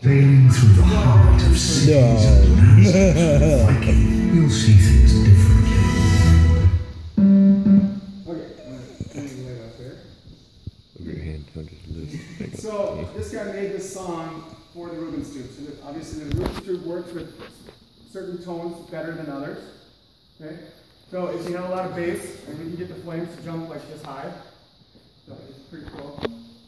Sailing through the heart of cities and landscapes with Viking, you'll see things differently. Okay, right up there. Over your hand, don't just lose. So this guy made this song for the Rubens Tube. So obviously the Rubens Tube works with certain tones better than others. Okay? So if you have a lot of bass, and we can get the flames to jump like this high. So it's pretty cool.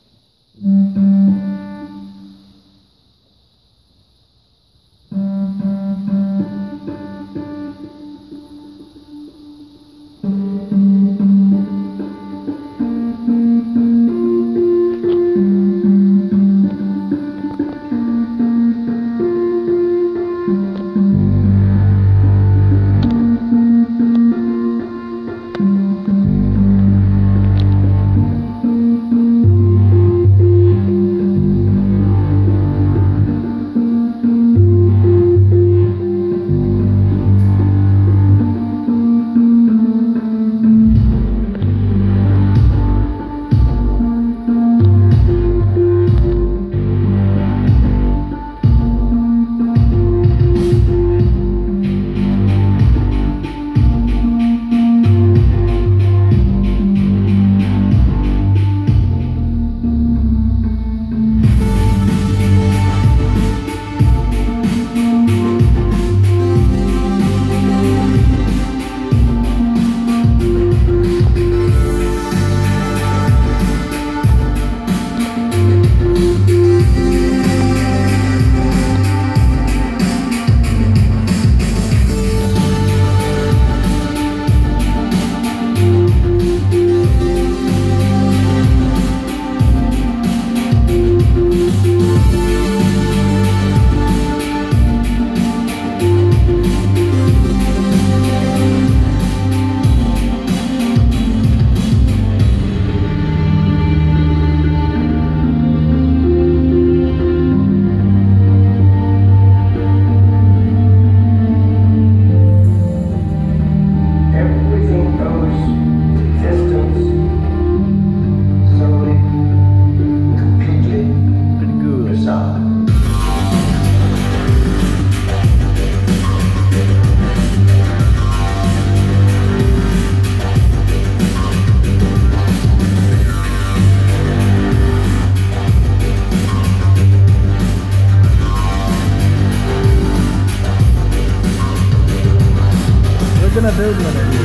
We're gonna build one of these.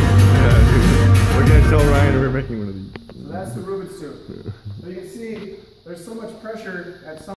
Yeah, we're gonna tell Ryan we're making one of these. So that's the Rubens Tube. So you can see there's so much pressure at some